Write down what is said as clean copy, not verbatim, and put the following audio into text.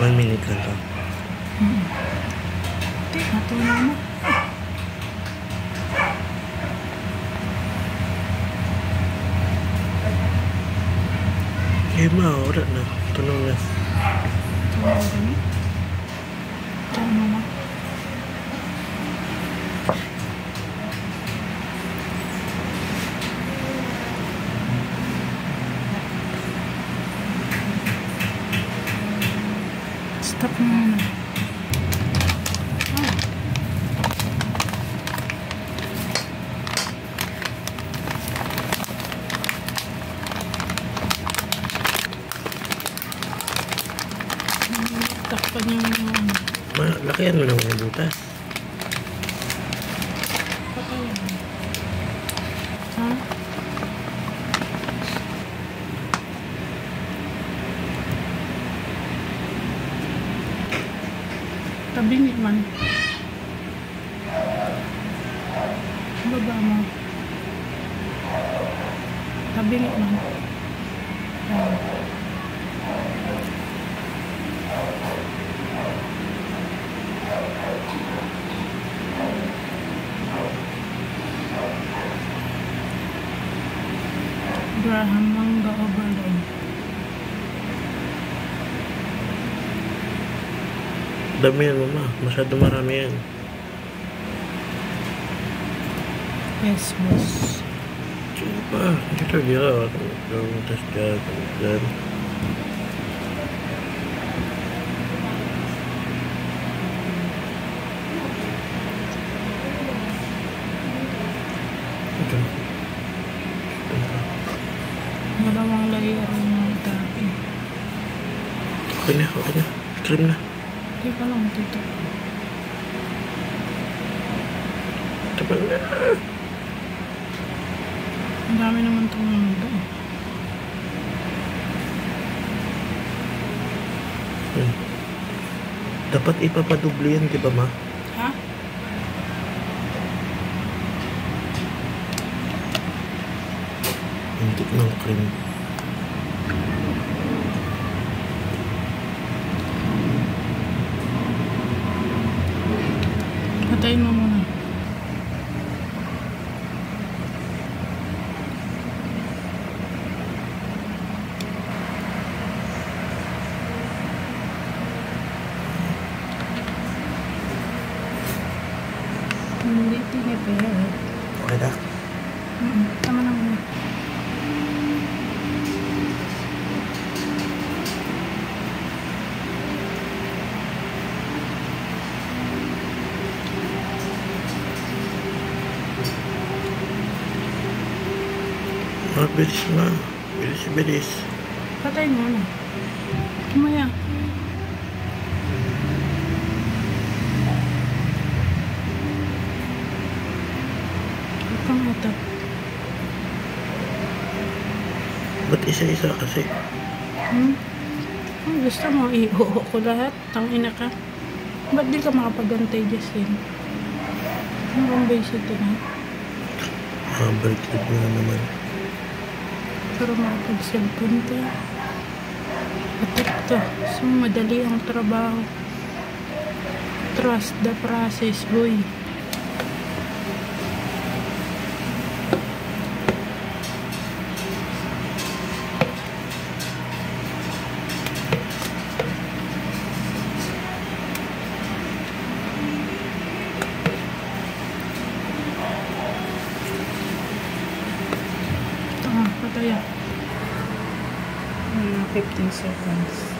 1 minute lang to. Natunaw mo. Eh, wala na. Tunaw na. Tunaw na. Tunaw na. Stop mo muna. Takpan niyo yung lakihan mo lang yung butas. patayin. Ha? Tabingit man. Baba mo. Tabingit man. Graham mangga overload. Dami yan, mama. Masyado marami yan. Yes, boss. Sige pa. Dito, dito. Tapos dyan. Dyan. Ito. Dalawang layer ng tapi. Okay na, okay na. Trim na. Hindi ka lang dito. Tapos na. Ang dami naman itong mundo. Dapat ipapadubli yan, di ba, ma? Ha? Hindi ng cream. Patayin mo muna. Hindi tinipid. Okay na? Tama na muna. Bilis na. Bilis. Patayin mo na. Kumaya. Pangata. Ba't isa-isa kasi? Gusto mo i-oo ko lahat? Tangina ka. Ba't di ka makapagantay, Justin? Ano bang basic na? Balik na naman. Pero makapag-cellphone ka. At ito, so madali ang trabaho. Trust the process, boy. Patay. 15 seconds.